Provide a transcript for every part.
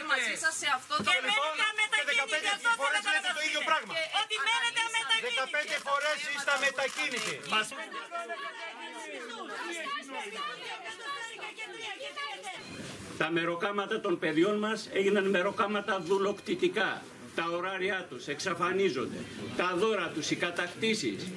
μαζί σας σε αυτό το και μένετε αμετακίνητοι. Αυτό θέλω να λέτε το ίδιο πράγμα. Ότι μένετε αμετακίνητοι. 15 φορές είστε αμετακίνητοι. Τα μεροκάματα των παιδιών μας έγιναν μεροκάματα δουλοκτητικά. Τα ωράρια τους εξαφανίζονται. Τα δώρα τους, οι κατακτήσεις.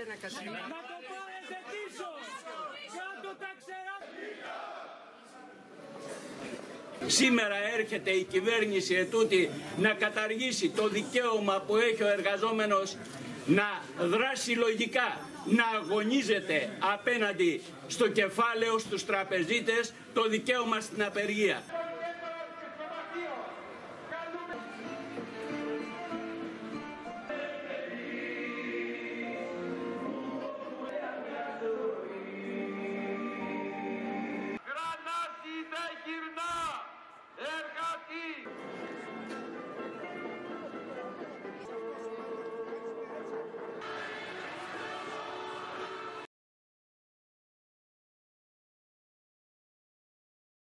Σήμερα έρχεται η κυβέρνηση ετούτη να καταργήσει το δικαίωμα που έχει ο εργαζόμενος να δράσει λογικά, να αγωνίζεται απέναντι στο κεφάλαιο, στους τραπεζίτες, το δικαίωμα στην απεργία.